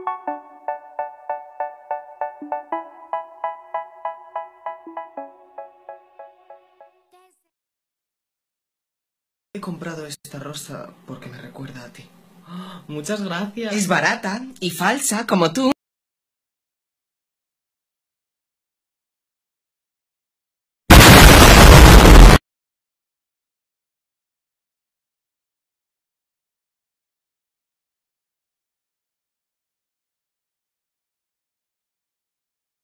He comprado esta rosa porque me recuerda a ti. ¡Oh, muchas gracias! Es barata y falsa, como tú.